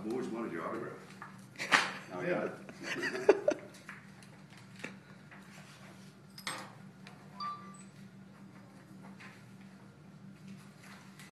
I've always wanted your autograph. Now I got it.